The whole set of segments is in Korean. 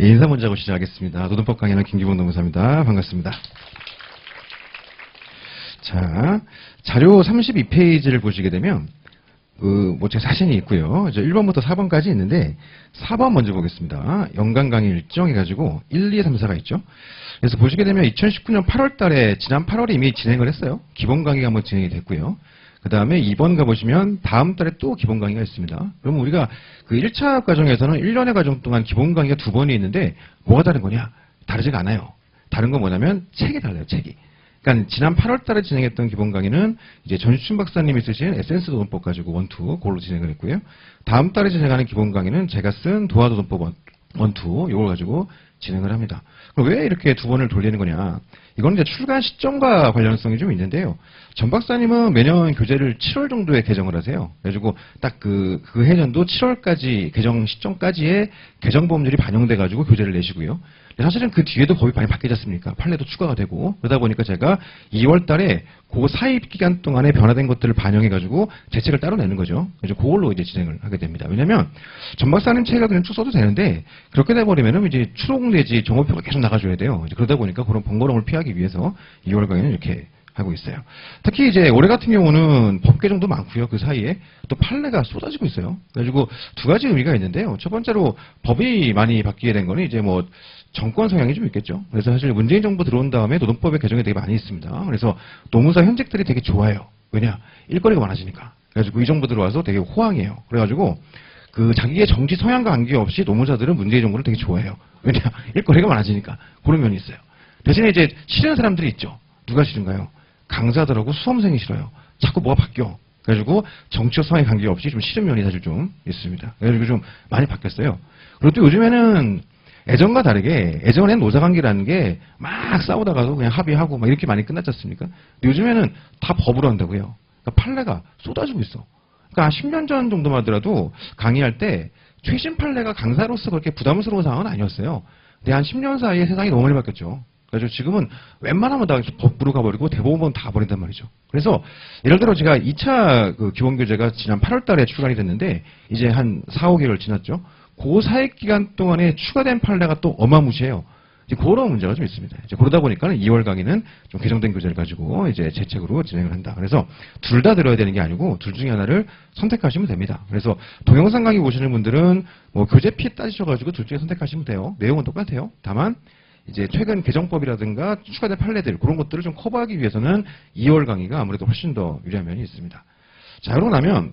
인사 먼저 하고 시작하겠습니다. 노동법 강의하는 김기봉 노무사입니다. 반갑습니다. 자, 자료 32페이지를 보시게 되면 제 사진이 있고요. 이제 1번부터 4번까지 있는데 4번 먼저 보겠습니다. 연간 강의 일정 해가지고 1, 2, 3, 4가 있죠. 그래서 보시게 되면 2019년 8월 달에 지난 8월에 이미 진행을 했어요. 기본 강의가 한번 진행이 됐고요. 그 다음에 2번 가보시면 다음 달에 또 기본 강의가 있습니다. 그럼 우리가 그 1차 과정에서는 1년의 과정 동안 기본 강의가 2번이 있는데 뭐가 다른 거냐? 다르지가 않아요. 다른 건 뭐냐면 책이 달라요, 책이. 그러니까 지난 8월 달에 진행했던 기본 강의는 이제 전수춘 박사님이 쓰신 에센스 노동법 가지고 1, 2 그걸로 진행을 했고요. 다음 달에 진행하는 기본 강의는 제가 쓴 도화 노동법 1, 2 이걸 가지고 진행을 합니다. 그럼 왜 이렇게 2번을 돌리는 거냐? 이건 이제 출간 시점과 관련성이 좀 있는데요. 전 박사님은 매년 교재를 7월 정도에 개정을 하세요. 그래가지고 딱 그 해년도 7월까지 개정 시점까지의 개정 법률이 반영돼가지고 교재를 내시고요. 사실은 그 뒤에도 법이 많이 바뀌지 않습니까? 판례도 추가가 되고 그러다 보니까 제가 2월 달에 그 사이 기간 동안에 변화된 것들을 반영해가지고 제 책을 따로 내는 거죠. 그래서 그걸로 이제 진행을 하게 됩니다. 왜냐면 전 박사님 책을 그냥 쭉 써도 되는데 그렇게 돼버리면은 이제 추록 내지 정오표가 계속 나가줘야 돼요. 이제 그러다 보니까 그런 번거로움을 피하기 위해서 2월 강의는 이렇게 하고 있어요. 특히 이제 올해 같은 경우는 법 개정도 많고요. 그 사이에 또 판례가 쏟아지고 있어요. 그래가지고 두 가지 의미가 있는데요. 첫 번째로 법이 많이 바뀌게 된 거는 이제 뭐 정권 성향이 좀 있겠죠. 그래서 사실 문재인 정부 들어온 다음에 노동법의 개정이 되게 많이 있습니다. 그래서 노무사 현직들이 되게 좋아요. 왜냐? 일거리가 많아지니까. 그래가지고 이 정부 들어와서 되게 호황이에요. 그래가지고 그 자기의 정치 성향과 관계없이 노무사들은 문재인 정부를 되게 좋아해요. 왜냐? 일거리가 많아지니까. 그런 면이 있어요. 대신에 이제 싫은 사람들이 있죠. 누가 싫은가요? 강사들하고 수험생이 싫어요. 자꾸 뭐가 바뀌어. 그래가지고 정치적 성향 관계없이 좀 싫은 면이 사실 좀 있습니다. 그래가지고 좀 많이 바뀌었어요. 그리고 또 요즘에는 예전과 다르게 예전엔 노사관계라는 게 막 싸우다가도 그냥 합의하고 막 이렇게 많이 끝났지 않습니까? 근데 요즘에는 다 법으로 한다고요. 그러니까 판례가 쏟아지고 있어. 그러니까 한 10년 전 정도만 하더라도 강의할 때 최신 판례가 강사로서 그렇게 부담스러운 상황은 아니었어요. 근데 한 10년 사이에 세상이 너무 많이 바뀌었죠. 그래서 지금은 웬만하면 다 법으로 가버리고 대법원 다 버린단 말이죠. 그래서 예를 들어 제가 2차 그 기본교재가 지난 8월 달에 출간이 됐는데 이제 한 4, 5개월 지났죠. 그 사익 기간 동안에 추가된 판례가 또 어마무시해요. 이제 그런 문제가 좀 있습니다. 이제 그러다 보니까 2월 강의는 좀 개정된 교재를 가지고 이제 제 책으로 진행을 한다. 그래서 둘 다 들어야 되는 게 아니고 둘 중에 하나를 선택하시면 됩니다. 그래서 동영상 강의 보시는 분들은 뭐 교재 피 따지셔가지고 둘 중에 선택하시면 돼요. 내용은 똑같아요. 다만 이제 최근 개정법이라든가 추가된 판례들 그런 것들을 좀 커버하기 위해서는 2월 강의가 아무래도 훨씬 더 유리한 면이 있습니다. 자, 그러고 나면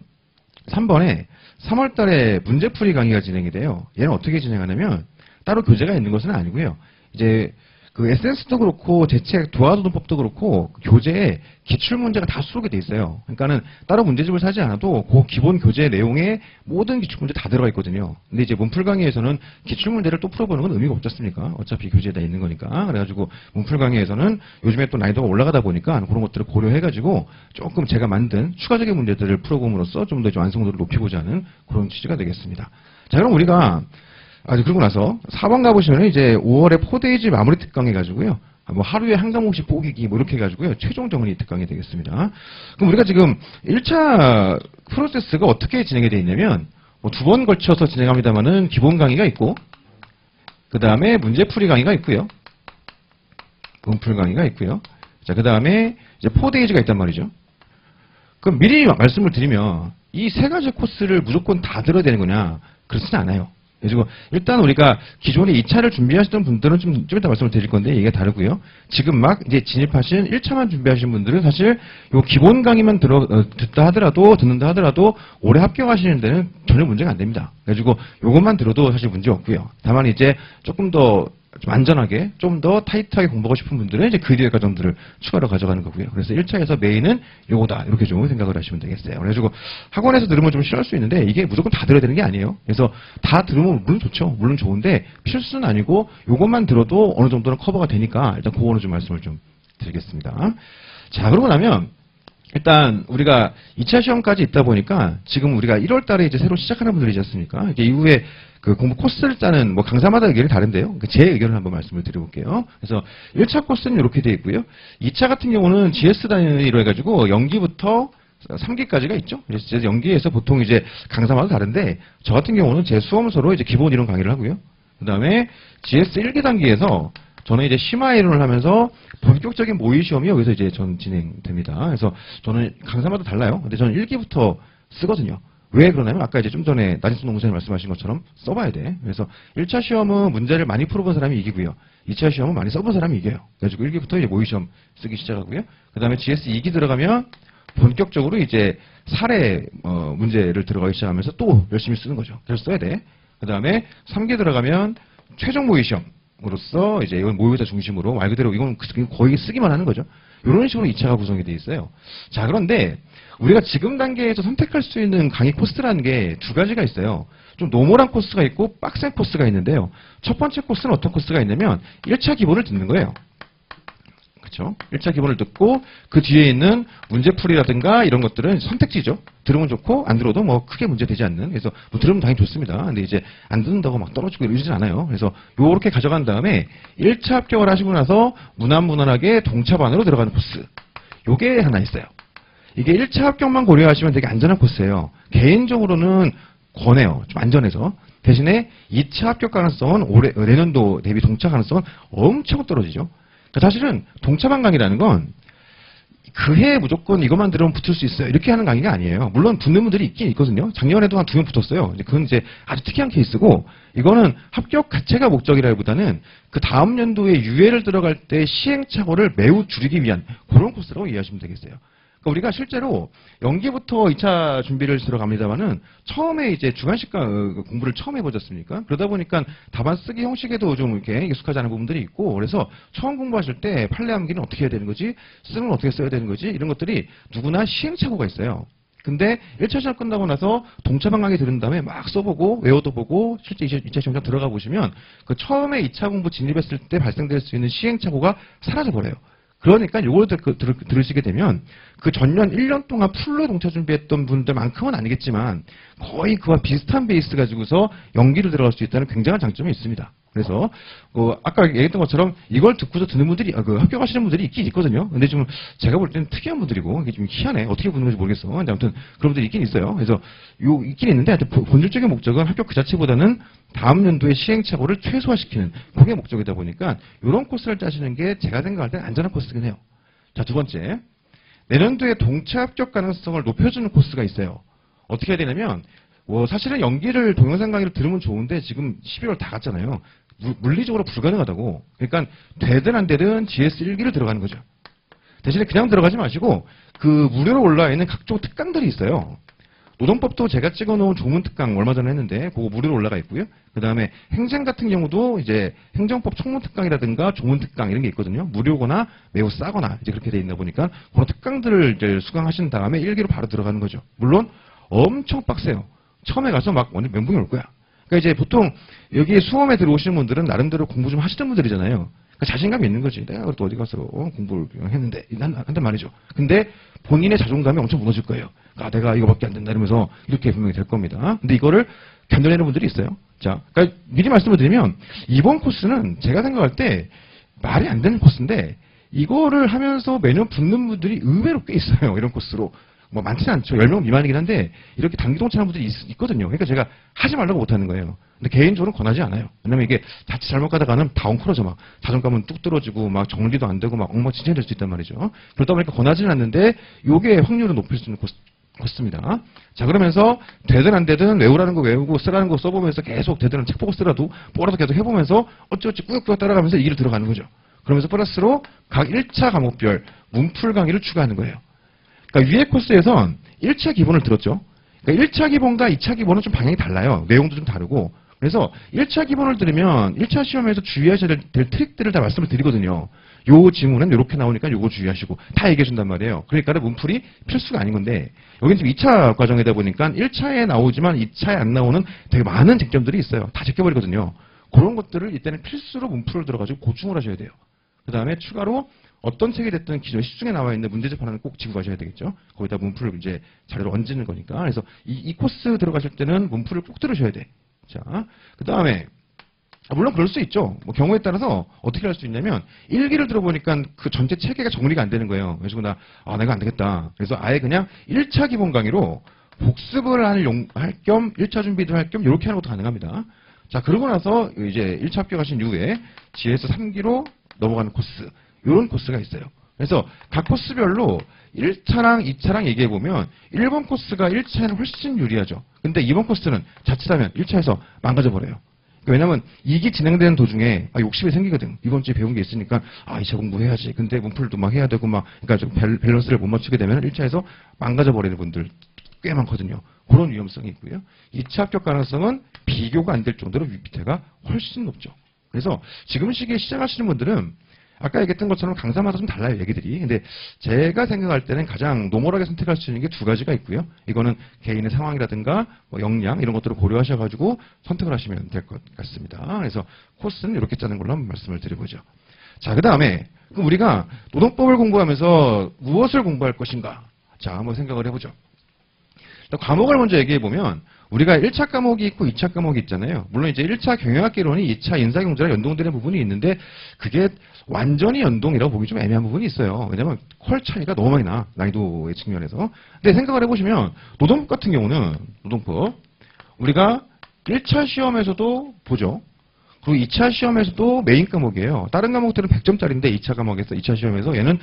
3번에 3월 달에 문제풀이 강의가 진행이 돼요. 얘는 어떻게 진행하냐면 따로 교재가 있는 것은 아니고요. 이제 그 에센스도 그렇고 제 책 도화노동법도 그렇고 교재에 기출문제가 다 수록이 돼 있어요. 그러니까는 따로 문제집을 사지 않아도 그 기본 교재 내용에 모든 기출문제 다 들어가 있거든요. 근데 이제 문풀 강의에서는 기출문제를 또 풀어보는 건 의미가 없지 않습니까? 어차피 교재에 다 있는 거니까. 그래가지고 문풀 강의에서는 요즘에 또 난이도가 올라가다 보니까 그런 것들을 고려해가지고 조금 제가 만든 추가적인 문제들을 풀어봄으로써 좀 더 완성도를 높이고자 하는 그런 취지가 되겠습니다. 자, 그럼 우리가 그러고 나서 4번 가보시면 이제 5월에 4데이즈 마무리 특강 해가지고요. 뭐 하루에 한 과목씩 뽀기기 뭐 이렇게 해가지고요. 최종 정리 특강이 되겠습니다. 그럼 우리가 지금 1차 프로세스가 어떻게 진행이 되어 있냐면 뭐 2번 걸쳐서 진행합니다만은 기본 강의가 있고 그 다음에 문제풀이 강의가 있고요. 문풀 강의가 있고요. 자, 그 다음에 이제 4데이즈가 있단 말이죠. 그럼 미리 말씀을 드리면 이 세 가지 코스를 무조건 다 들어야 되는 거냐? 그렇지는 않아요. 그래서 일단 우리가 기존에 2차를 준비하시던 분들은 좀 이따 말씀을 드릴 건데 이게 다르고요. 지금 막 이제 진입하신 1차만 준비하신 분들은 사실 요 기본 강의만 듣는다 하더라도 올해 합격하시는 데는 전혀 문제가 안 됩니다. 그래가지고 요것만 들어도 사실 문제 없고요. 다만 이제 조금 더 좀 안전하게, 좀 더 타이트하게 공부하고 싶은 분들은 이제 그 뒤에 과정들을 추가로 가져가는 거고요. 그래서 1차에서 메인은 요거다. 이렇게 좀 생각을 하시면 되겠어요. 그래가지고 학원에서 들으면 좀 싫어할 수 있는데 이게 무조건 다 들어야 되는 게 아니에요. 그래서 다 들으면 물론 좋죠. 물론 좋은데 필수는 아니고 요것만 들어도 어느 정도는 커버가 되니까 일단 그거는 좀 말씀을 좀 드리겠습니다. 자, 그러고 나면 일단 우리가 2차 시험까지 있다 보니까 지금 우리가 1월 달에 이제 새로 시작하는 분들이지 않습니까? 이제 이후에 그 공부 코스를 짜는 뭐 강사마다 의견이 다른데요. 제 의견을 한번 말씀을 드려볼게요. 그래서 1차 코스는 이렇게 되어 있고요. 2차 같은 경우는 GS 단위로 해가지고 연기부터 3기까지가 있죠. 그래서 연기에서 보통 이제 강사마다 다른데 저 같은 경우는 제 수험서로 이제 기본 이론 강의를 하고요. 그 다음에 GS 1기 단계에서 저는 이제 심화 이론을 하면서 본격적인 모의 시험이 여기서 이제 전 진행됩니다. 그래서 저는 강사마다 달라요. 근데 저는 1기부터 쓰거든요. 왜 그러냐면 아까 이제 좀 전에 나진순 농부장님 말씀하신 것처럼 써봐야 돼. 그래서 1차 시험은 문제를 많이 풀어본 사람이 이기고요. 2차 시험은 많이 써본 사람이 이겨요. 그래가지고 1기부터 이제 모의 시험 쓰기 시작하고요. 그 다음에 GS 2기 들어가면 본격적으로 이제 사례 문제를 들어가기 시작하면서 또 열심히 쓰는 거죠. 그래서 써야 돼. 그 다음에 3기 들어가면 최종 모의 시험으로서 이제 이건 모의고사 중심으로 말 그대로 이건 거의 쓰기만 하는 거죠. 이런 식으로 2차가 구성이 되어 있어요. 자, 그런데 우리가 지금 단계에서 선택할 수 있는 강의 코스라는 게 두 가지가 있어요. 좀 노멀한 코스가 있고 빡센 코스가 있는데요. 첫 번째 코스는 어떤 코스가 있냐면 1차 기본을 듣는 거예요. 그렇죠? 1차 기본을 듣고 그 뒤에 있는 문제풀이라든가 이런 것들은 선택지죠. 들으면 좋고 안 들어도 뭐 크게 문제되지 않는. 그래서 뭐 들으면 당연히 좋습니다. 근데 이제 안 듣는다고 막 떨어지고 이러진 않아요. 그래서 요렇게 가져간 다음에 1차 합격을 하시고 나서 무난무난하게 동차반으로 들어가는 코스. 요게 하나 있어요. 이게 1차 합격만 고려하시면 되게 안전한 코스예요. 개인적으로는 권해요. 좀 안전해서. 대신에 2차 합격 가능성은 내년도 대비 동차 가능성은 엄청 떨어지죠. 그러니까 사실은 동차반 강의라는 건 그해 무조건 이것만 들으면 붙을 수 있어요. 이렇게 하는 강의가 아니에요. 물론 붙는 분들이 있긴 있거든요. 작년에도 한 2명 붙었어요. 그건 이제 아주 특이한 케이스고 이거는 합격 자체가 목적이라기보다는 그 다음 연도에 유예를 들어갈 때 시행착오를 매우 줄이기 위한 그런 코스라고 이해하시면 되겠어요. 그러니까 우리가 실제로 연기부터 2차 준비를 들어갑니다만은 처음에 이제 주관식 공부를 처음 해보셨습니까? 그러다 보니까 답안 쓰기 형식에도 좀 이렇게 익숙하지 않은 부분들이 있고 그래서 처음 공부하실 때 판례 암기는 어떻게 해야 되는 거지? 쓰는 건 어떻게 써야 되는 거지? 이런 것들이 누구나 시행착오가 있어요. 근데 1차 시험 끝나고 나서 동차반 강의 들은 다음에 막 써보고 외워도 보고 실제 2차 시험장 들어가 보시면 그 처음에 2차 공부 진입했을 때 발생될 수 있는 시행착오가 사라져버려요. 그러니까 요걸 들으시게 되면 그 전년 1년 동안 풀로 동차 준비했던 분들만큼은 아니겠지만 거의 그와 비슷한 베이스 가지고서 연기를 들어갈 수 있다는 굉장한 장점이 있습니다. 그래서 아까 얘기했던 것처럼 이걸 듣고서 듣는 분들이 합격하시는 분들이 있긴 있거든요. 근데 좀 제가 볼 때는 특이한 분들이고 이게 좀 희한해. 어떻게 보는 건지 모르겠어. 근데 아무튼 그런 분들이 있긴 있어요. 그래서 있긴 있는데 하여튼 본질적인 목적은 합격 그 자체보다는 다음 연도의 시행착오를 최소화시키는 그게 목적이다 보니까 이런 코스를 짜시는 게 제가 생각할 때 안전한 코스긴 해요. 자, 두 번째. 내년도에 동차 합격 가능성을 높여주는 코스가 있어요. 어떻게 해야 되냐면 사실은 연기를 동영상 강의를 들으면 좋은데 지금 11월 다 갔잖아요. 물리적으로 불가능하다고. 그러니까 되든 안 되든 GS 1기를 들어가는 거죠. 대신에 그냥 들어가지 마시고 그 무료로 올라와 있는 각종 특강들이 있어요. 노동법도 제가 찍어놓은 조문 특강 얼마 전에 했는데 그거 무료로 올라가 있고요. 그 다음에 행정 같은 경우도 이제 행정법 총론 특강이라든가 조문 특강 이런 게 있거든요. 무료거나 매우 싸거나 이제 그렇게 돼 있다 보니까 그런 특강들을 이제 수강하신 다음에 1기로 바로 들어가는 거죠. 물론 엄청 빡세요. 처음에 가서 막 완전 멘붕이 올 거야. 그러니까 이제 보통 여기 수험에 들어오시는 분들은 나름대로 공부 좀 하시는 분들이잖아요. 그러니까 자신감이 있는 거지. 내가 또 어디 가서 공부를 했는데 한단 말이죠. 근데 본인의 자존감이 엄청 무너질 거예요. 내가 이거밖에 안 된다 이러면서 이렇게 분명히 될 겁니다. 근데 이거를 견뎌내는 분들이 있어요. 자, 그러니까 미리 말씀을 드리면 이번 코스는 제가 생각할 때 말이 안 되는 코스인데 이거를 하면서 매년 붙는 분들이 의외로 꽤 있어요. 이런 코스로. 뭐 많지는 않죠. 10명 미만이긴 한데 이렇게 단기동차하는 분들이 있거든요. 그러니까 제가 하지 말라고 못하는 거예요. 근데 개인적으로는 권하지 않아요. 왜냐면 이게 자칫 잘못 가다가는 다 엉클어져 막 자존감은 뚝 떨어지고 막 정리도 안 되고 막 엉망진창이 될 수 있단 말이죠. 그러다 보니까 권하지는 않는데 이게 확률을 높일 수 있는 코스입니다. 자, 그러면서 되든 안 되든 외우라는 거 외우고 쓰라는 거 써보면서 계속 되든 책 보고 쓰라도 뭐라도 계속 해보면서 어찌어찌 꾸역꾸역 따라가면서 이 길을 들어가는 거죠. 그러면서 플러스로 각 1차 과목별 문풀 강의를 추가하는 거예요. 그러니까 위에 코스에선 1차 기본을 들었죠. 그러니까 1차 기본과 2차 기본은 좀 방향이 달라요. 내용도 좀 다르고. 그래서 1차 기본을 들으면 1차 시험에서 주의하셔야 될 트릭들을 다 말씀을 드리거든요. 요 지문은 이렇게 나오니까 요거 주의하시고 다 얘기해 준단 말이에요. 그러니까 문풀이 필수가 아닌 건데 여기는 지금 2차 과정이다 보니까 1차에 나오지만 2차에 안 나오는 되게 많은 쟁점들이 있어요. 다 제껴버리거든요. 그런 것들을 이때는 필수로 문풀을 들어가지고 고충을 하셔야 돼요. 그 다음에 추가로 어떤 책이 됐든 기존 시중에 나와 있는 문제집 하나는 꼭 지고 가셔야 되겠죠. 거기다 문풀을 이제 자료를 얹는 거니까. 그래서 이 코스 들어가실 때는 문풀을 꼭 들으셔야 돼. 자, 그 다음에 물론 그럴 수 있죠. 뭐 경우에 따라서 어떻게 할 수 있냐면 1기를 들어보니까 그 전체 체계가 정리가 안 되는 거예요. 그래서 내가 안 되겠다. 그래서 아예 그냥 1차 기본 강의로 복습을 할 겸 1차 준비도 할 겸 이렇게 하는 것도 가능합니다. 자, 그러고 나서 이제 1차 합격하신 이후에 GS 3기로 넘어가는 코스, 이런 코스가 있어요. 그래서 각 코스별로 1차랑 2차랑 얘기해보면 1번 코스가 1차에는 훨씬 유리하죠. 근데 2번 코스는 자칫하면 1차에서 망가져버려요. 왜냐면 2기 진행되는 도중에 욕심이 생기거든. 이번 주에 배운 게 있으니까 2차 공부해야지. 근데 문풀도 막 해야 되고 막 그러니까 좀 밸런스를 못 맞추게 되면 1차에서 망가져버리는 분들 꽤 많거든요. 그런 위험성이 있고요. 2차 합격 가능성은 비교가 안 될 정도로 밑에가 훨씬 높죠. 그래서 지금 시기에 시작하시는 분들은 아까 얘기했던 것처럼 강사마다 좀 달라요, 얘기들이. 근데 제가 생각할 때는 가장 노멀하게 선택할 수 있는 게 두 가지가 있고요. 이거는 개인의 상황이라든가 뭐 역량 이런 것들을 고려하셔가지고 선택을 하시면 될 것 같습니다. 그래서 코스는 이렇게 짜는 걸로 한번 말씀을 드려보죠. 자, 그 다음에 우리가 노동법을 공부하면서 무엇을 공부할 것인가? 자, 한번 생각을 해보죠. 과목을 먼저 얘기해보면 우리가 1차 과목이 있고 2차 과목이 있잖아요. 물론 이제 1차 경영학개론이 2차 인사경제랑 연동되는 부분이 있는데 그게 완전히 연동이라고 보기 좀 애매한 부분이 있어요. 왜냐면 퀄 차이가 너무 많이 나, 난이도의 측면에서. 근데 생각을 해보시면 노동법 같은 경우는 노동법 우리가 1차 시험에서도 보죠. 그리고 2차 시험에서도 메인 과목이에요. 다른 과목들은 100점짜리인데 2차 과목에서 2차 시험에서 얘는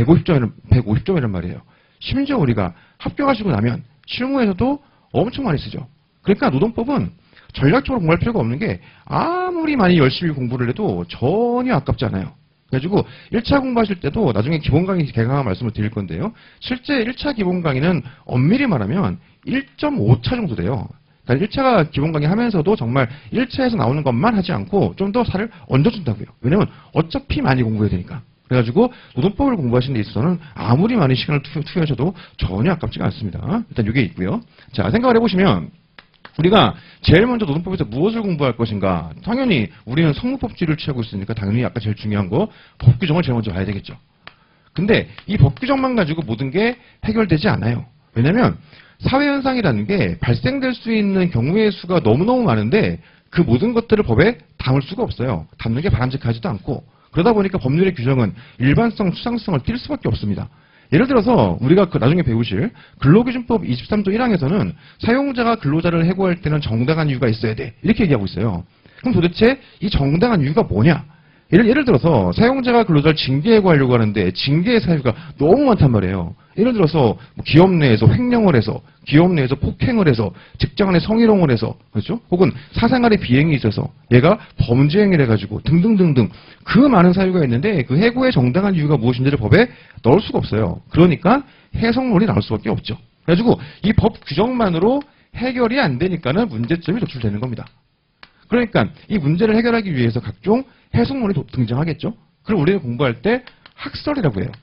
150점이란 말이에요. 심지어 우리가 합격하시고 나면 실무에서도 엄청 많이 쓰죠. 그러니까 노동법은 전략적으로 공부할 필요가 없는 게 아무리 많이 열심히 공부를 해도 전혀 아깝지 않아요. 그래가지고 1차 공부하실 때도 나중에 기본 강의 개강한 말씀을 드릴 건데요. 실제 1차 기본 강의는 엄밀히 말하면 1.5차 정도 돼요. 그러니까 1차 기본 강의 하면서도 정말 1차에서 나오는 것만 하지 않고 좀 더 살을 얹어준다고요. 왜냐면 어차피 많이 공부해야 되니까. 그래가지고 노동법을 공부하시는 데 있어서는 아무리 많이 시간을 투여하셔도 전혀 아깝지가 않습니다. 일단 이게 있고요. 자, 생각을 해보시면 우리가 제일 먼저 노동법에서 무엇을 공부할 것인가? 당연히 우리는 성무법칙을 취하고 있으니까 당연히 아까 제일 중요한 거 법규정을 제일 먼저 봐야 되겠죠. 근데 이 법규정만 가지고 모든 게 해결되지 않아요. 왜냐면 사회현상이라는 게 발생될 수 있는 경우의 수가 너무너무 많은데 그 모든 것들을 법에 담을 수가 없어요. 담는 게 바람직하지도 않고 그러다 보니까 법률의 규정은 일반성, 추상성을 띌 수밖에 없습니다. 예를 들어서 우리가 나중에 배우실 근로기준법 23조 1항에서는 사용자가 근로자를 해고할 때는 정당한 이유가 있어야 돼. 이렇게 얘기하고 있어요. 그럼 도대체 이 정당한 이유가 뭐냐? 예를 들어서 사용자가 근로자를 징계해고하려고 하는데 징계의 사유가 너무 많단 말이에요. 예를 들어서 기업 내에서 횡령을 해서, 기업 내에서 폭행을 해서, 직장 내 성희롱을 해서, 그렇죠? 혹은 사생활에 비행이 있어서 얘가 범죄 행위를 해가지고 등등등등 그 많은 사유가 있는데 그 해고의 정당한 이유가 무엇인지를 법에 넣을 수가 없어요. 그러니까 해석론이 나올 수밖에 없죠. 그래가지고 이 법 규정만으로 해결이 안 되니까는 문제점이 도출되는 겁니다. 그러니까 이 문제를 해결하기 위해서 각종 해석론이 등장하겠죠. 그럼 우리가 공부할 때 학설이라고 해요.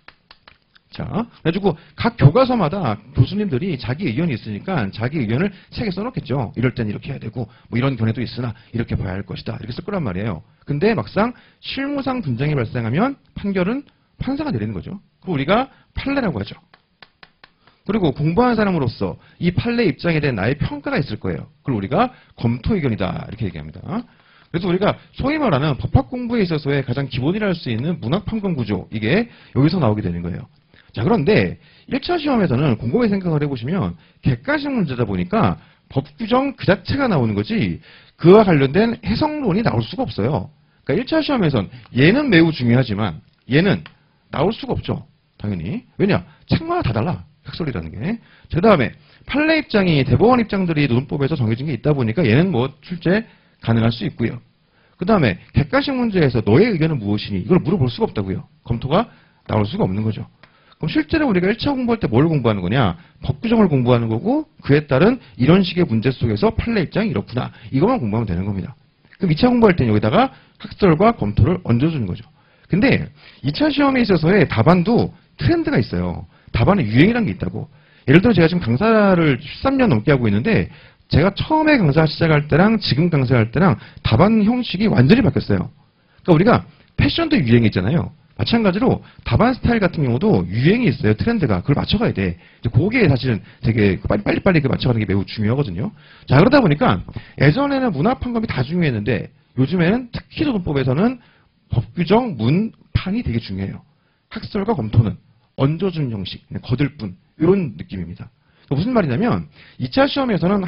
자, 그래가지고 각 교과서마다 교수님들이 자기 의견이 있으니까 자기 의견을 책에 써놓겠죠. 이럴 땐 이렇게 해야 되고 뭐 이런 견해도 있으나 이렇게 봐야 할 것이다. 이렇게 쓸 거란 말이에요. 근데 막상 실무상 분쟁이 발생하면 판결은 판사가 내리는 거죠. 그리고 우리가 판례라고 하죠. 그리고 공부하는 사람으로서 이 판례 입장에 대한 나의 평가가 있을 거예요. 그걸 우리가 검토 의견이다 이렇게 얘기합니다. 그래서 우리가 소위 말하는 법학 공부에 있어서의 가장 기본이라 할 수 있는 문학 판권 구조 이게 여기서 나오게 되는 거예요. 자, 그런데 1차 시험에서는 곰곰이 생각을 해보시면 객관식 문제다 보니까 법 규정 그 자체가 나오는 거지 그와 관련된 해석론이 나올 수가 없어요. 그러니까 1차 시험에선 얘는 매우 중요하지만 얘는 나올 수가 없죠. 당연히. 왜냐? 책마다 다 달라. 학설이라는 게. 그 다음에 판례 입장이 대법원 입장들이 노동법에서 정해진 게 있다 보니까 얘는 뭐 출제 가능할 수 있고요. 그 다음에 객관식 문제에서 너의 의견은 무엇이니? 이걸 물어볼 수가 없다고요. 검토가 나올 수가 없는 거죠. 그럼 실제로 우리가 1차 공부할 때 뭘 공부하는 거냐? 법 규정을 공부하는 거고 그에 따른 이런 식의 문제 속에서 판례 입장이 이렇구나. 이것만 공부하면 되는 겁니다. 그럼 2차 공부할 때는 여기다가 학설과 검토를 얹어주는 거죠. 근데 2차 시험에 있어서의 답안도 트렌드가 있어요. 답안에 유행이라는 게 있다고. 예를 들어 제가 지금 강사를 13년 넘게 하고 있는데 제가 처음에 강사 시작할 때랑 지금 강사할 때랑 답안 형식이 완전히 바뀌었어요. 그러니까 우리가 패션도 유행이 있잖아요. 마찬가지로 답안 스타일 같은 경우도 유행이 있어요. 트렌드가. 그걸 맞춰가야 돼. 그게 사실은 되게 빨리빨리 맞춰가는 게 매우 중요하거든요. 자, 그러다 보니까 예전에는 문학 판검이 다 중요했는데 요즘에는 특히 노동법에서는 법규정, 문판이 되게 중요해요. 학설과 검토는 얹어주는 형식, 거들 뿐 이런 느낌입니다. 무슨 말이냐면 2차 시험에서는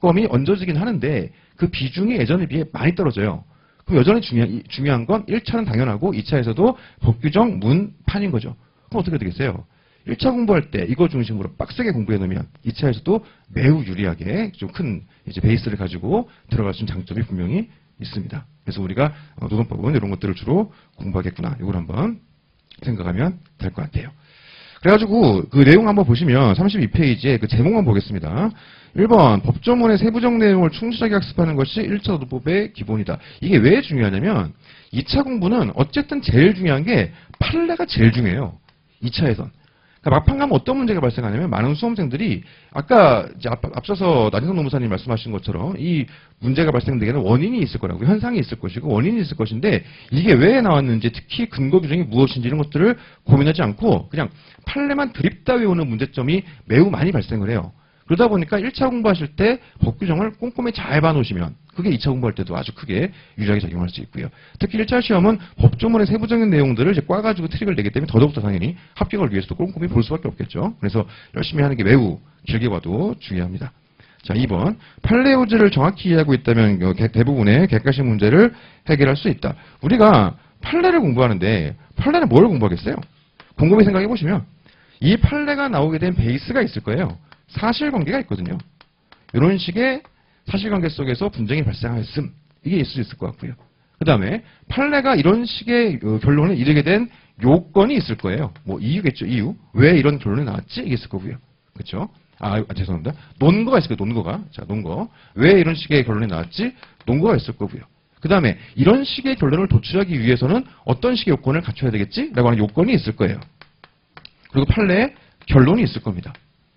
점이 얹어지긴 하는데 그 비중이 예전에 비해 많이 떨어져요. 그럼 여전히 중요한 건 1차는 당연하고 2차에서도 법규정, 문, 판인 거죠. 그럼 어떻게 되겠어요? 1차 공부할 때 이거 중심으로 빡세게 공부해 놓으면 2차에서도 매우 유리하게 좀 큰 이제 베이스를 가지고 들어갈 수 있는 장점이 분명히 있습니다. 그래서 우리가 노동법은 이런 것들을 주로 공부하겠구나. 이걸 한번 생각하면 될 것 같아요. 그래가지고 그 내용 한번 보시면 32페이지에 그 제목만 보겠습니다. 1번 법조문의 세부적 내용을 충실하게 학습하는 것이 1차 노동법의 기본이다. 이게 왜 중요하냐면 2차 공부는 어쨌든 제일 중요한 게 판례가 제일 중요해요. 2차에선. 그러니까 막판 가면 어떤 문제가 발생하냐면 많은 수험생들이 아까 이제 앞서서 나진성 노무사님 말씀하신 것처럼 이 문제가 발생되기에는 원인이 있을 거라고, 현상이 있을 것이고 원인이 있을 것인데 이게 왜 나왔는지, 특히 근거 규정이 무엇인지 이런 것들을 고민하지 않고 그냥 판례만 드립다 외우는 문제점이 매우 많이 발생을 해요. 그러다 보니까 1차 공부하실 때 법규정을 꼼꼼히 잘 봐놓으시면 그게 2차 공부할 때도 아주 크게 유리하게 적용할 수 있고요. 특히 1차 시험은 법조문의 세부적인 내용들을 이제 꽈가지고 트릭을 내기 때문에 더더욱더 당연히 합격을 위해서도 꼼꼼히 볼 수밖에 없겠죠. 그래서 열심히 하는 게 매우 길게 봐도 중요합니다. 자, 2번. 판례 요지를 정확히 이해하고 있다면 대부분의 객관식 문제를 해결할 수 있다. 우리가 판례를 공부하는데 판례는 뭘 공부하겠어요? 곰곰이 생각해 보시면 이 판례가 나오게 된 베이스가 있을 거예요. 사실관계가 있거든요. 이런 식의 사실관계 속에서 분쟁이 발생하였음. 이게 있을 수 있을 것 같고요. 그 다음에 판례가 이런 식의 결론을 이르게 된 요건이 있을 거예요. 뭐 이유겠죠. 이유. 왜 이런 결론이 나왔지? 이게 있을 거고요. 그렇죠? 죄송합니다. 논거가 있을 거예요. 논거가. 자, 논거. 왜 이런 식의 결론이 나왔지? 논거가 있을 거고요. 그 다음에 이런 식의 결론을 도출하기 위해서는 어떤 식의 요건을 갖춰야 되겠지? 라고 하는 요건이 있을 거예요. 그리고 판례에 결론이 있을 겁니다.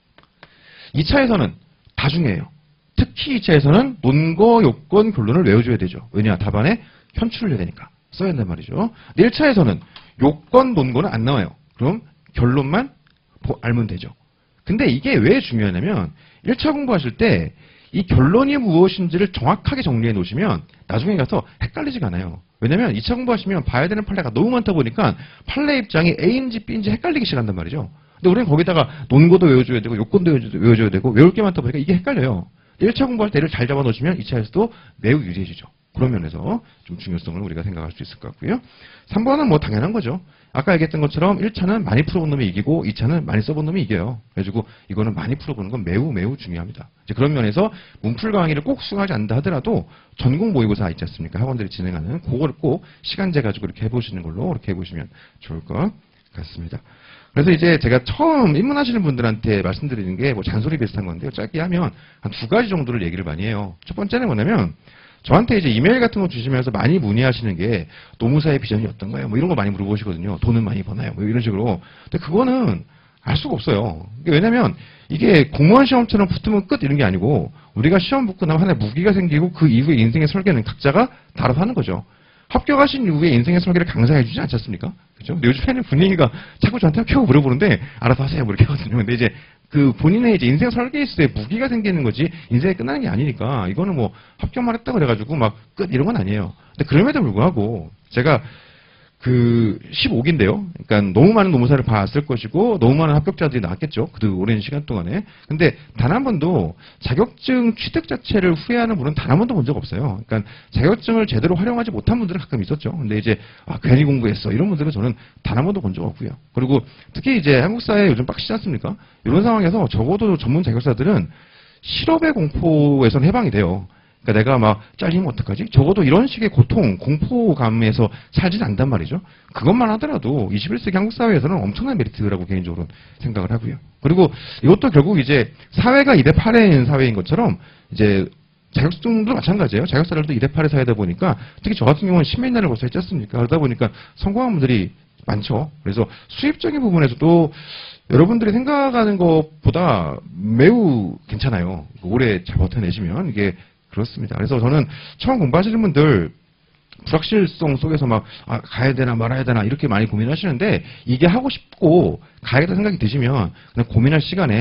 2차에서는 다 중요해요. 특히 2차에서는 논거, 요건, 결론을 외워줘야 되죠. 왜냐? 답안에 현출을 해야 되니까. 써야 된단 말이죠. 근데 1차에서는 요건, 논거는 안 나와요. 그럼 결론만 알면 되죠. 근데 이게 왜 중요하냐면 1차 공부하실 때 이 결론이 무엇인지를 정확하게 정리해 놓으시면 나중에 가서 헷갈리지가 않아요. 왜냐면 2차 공부하시면 봐야 되는 판례가 너무 많다 보니까 판례 입장이 A인지 B인지 헷갈리기 시작한단 말이죠. 근데 우리는 거기다가 논거도 외워줘야 되고 요건도 외워줘야 되고 외울 게 많다 보니까 이게 헷갈려요. 1차 공부할 때 이를 잘 잡아놓으시면 2차에서도 매우 유리해지죠. 그런 면에서 좀 중요성을 우리가 생각할 수 있을 것 같고요. 3번은 뭐 당연한 거죠. 아까 얘기했던 것처럼 1차는 많이 풀어본 놈이 이기고 2차는 많이 써본 놈이 이겨요. 그래가지고 이거는 많이 풀어보는 건 매우 중요합니다. 이제 그런 면에서 문풀 강의를 꼭 수강하지 않는다 하더라도 전공 모의고사 있지 않습니까? 학원들이 진행하는 그거를 꼭 시간제 가지고 이렇게 해보시는 걸로 이렇게 해보시면 좋을 것 같습니다. 그래서 이제 제가 처음 입문하시는 분들한테 말씀드리는 게 뭐 잔소리 비슷한 건데요. 짧게 하면 한 2가지 정도를 얘기를 많이 해요. 첫 번째는 뭐냐면 저한테 이제 이메일 같은 거 주시면서 많이 문의하시는 게 노무사의 비전이 어떤가요? 뭐 이런 거 많이 물어보시거든요. 돈은 많이 버나요? 뭐 이런 식으로. 근데 그거는 알 수가 없어요. 왜냐면 이게 공무원 시험처럼 붙으면 끝 이런 게 아니고 우리가 시험 붙고 나면 하나의 무기가 생기고 그 이후에 인생의 설계는 각자가 알아서 하는 거죠. 합격하신 이후에 인생의 설계를 강사해 주지 않지 않습니까? 그죠? 근데 요즘에는 분위기가 자꾸 저한테 합격하고 물어보는데 알아서 하세요. 뭐 이렇게 하거든요. 근데 이제 그 본인의 이제 인생 설계에서의 무기가 생기는 거지 인생이 끝나는 게 아니니까 이거는 뭐 합격만 했다 그래가지고 막 끝 이런 건 아니에요. 근데 그럼에도 불구하고 제가 그 15기인데요. 그러니까 너무 많은 노무사를 봤을 것이고 너무 많은 합격자들이 나왔겠죠. 그 오랜 시간 동안에. 근데 단 한 번도 자격증 취득 자체를 후회하는 분은 단 한 번도 본 적 없어요. 그러니까 자격증을 제대로 활용하지 못한 분들은 가끔 있었죠. 근데 이제 괜히 공부했어. 이런 분들은 저는 단 한 번도 본 적 없고요. 그리고 특히 이제 한국 사회 요즘 빡시지 않습니까? 이런 상황에서 적어도 전문 자격사들은 실업의 공포에선 해방이 돼요. 그러니까 내가 막 잘리면 어떡하지? 적어도 이런 식의 고통, 공포감에서 살진 않단 말이죠. 그것만 하더라도 21세기 한국 사회에서는 엄청난 메리트라고 개인적으로 생각을 하고요. 그리고 이것도 결국 이제 사회가 2대 8인 사회인 것처럼 이제 자격증도 마찬가지예요. 자격사들도 2대 8의 사회다 보니까 특히 저 같은 경우는 10몇 년을 벌써 했지 않습니까? 그러다 보니까 성공한 분들이 많죠. 그래서 수입적인 부분에서도 여러분들이 생각하는 것보다 매우 괜찮아요. 오래 잘 버텨내시면 이게 그렇습니다. 그래서 저는 처음 공부하시는 분들 불확실성 속에서 막 가야 되나 말아야 되나 이렇게 많이 고민하시는데 이게 하고 싶고 가야겠다 생각이 드시면 그냥 고민할 시간에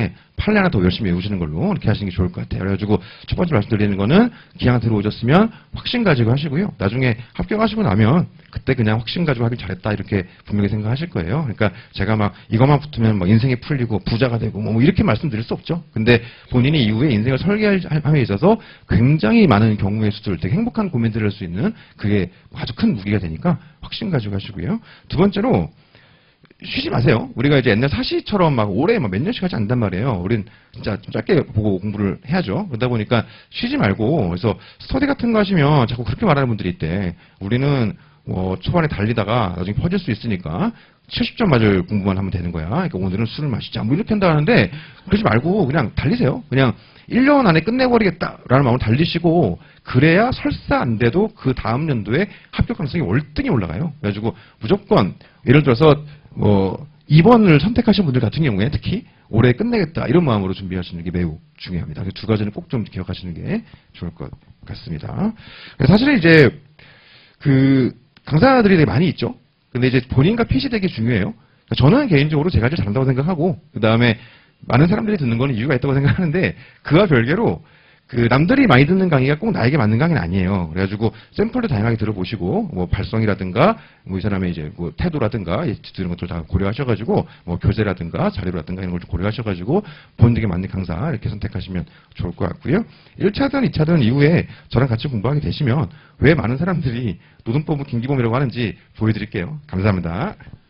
판례 하나 더 열심히 외우시는 걸로 이렇게 하시는 게 좋을 것 같아요. 그래가지고 첫 번째 말씀드리는 거는 기왕 들어오셨으면 확신 가지고 하시고요. 나중에 합격하시고 나면 그때 그냥 확신 가지고 하길 잘했다 이렇게 분명히 생각하실 거예요. 그러니까 제가 막 이것만 붙으면 막 인생이 풀리고 부자가 되고 뭐 이렇게 말씀드릴 수 없죠. 근데 본인이 이후에 인생을 설계함에 있어서 굉장히 많은 경우의 수들, 되게 행복한 고민들을 할 수 있는 그게 아주 큰 무기가 되니까 확신 가지고 하시고요. 두 번째로 쉬지 마세요. 우리가 이제 옛날 사시처럼 막 오래 막 몇 년씩 하지 않단 말이에요. 우린 진짜 좀 짧게 보고 공부를 해야죠. 그러다 보니까 쉬지 말고, 그래서 스터디 같은 거 하시면 자꾸 그렇게 말하는 분들이 있대. 우리는 뭐 초반에 달리다가 나중에 퍼질 수 있으니까 70점 맞을 공부만 하면 되는 거야. 그러니까 오늘은 술을 마시자. 뭐 이렇게 한다 하는데 그러지 말고 그냥 달리세요. 그냥 1년 안에 끝내버리겠다라는 마음으로 달리시고, 그래야 설사 안 돼도 그 다음 연도에 합격 가능성이 월등히 올라가요. 그래가지고 무조건 예를 들어서 뭐 2번을 선택하신 분들 같은 경우에 특히 올해 끝내겠다 이런 마음으로 준비하시는 게 매우 중요합니다. 그 두 가지는 꼭 좀 기억하시는 게 좋을 것 같습니다. 사실은 이제 그 강사들이 되게 많이 있죠. 근데 이제 본인과 핏이 되게 중요해요. 저는 개인적으로 제가 제일 잘한다고 생각하고, 그 다음에 많은 사람들이 듣는 거는 이유가 있다고 생각하는데, 그와 별개로 그 남들이 많이 듣는 강의가 꼭 나에게 맞는 강의는 아니에요. 그래가지고 샘플도 다양하게 들어보시고, 뭐 발성이라든가 뭐 이 사람의 이제 뭐 태도라든가 이런 것들 다 고려하셔가지고, 뭐 교재라든가 자료라든가 이런 걸 좀 고려하셔가지고 본인에게 맞는 강사 이렇게 선택하시면 좋을 것 같고요. 1차든 2차든 이후에 저랑 같이 공부하게 되시면 왜 많은 사람들이 노동법은 김기범이라고 하는지 보여드릴게요. 감사합니다.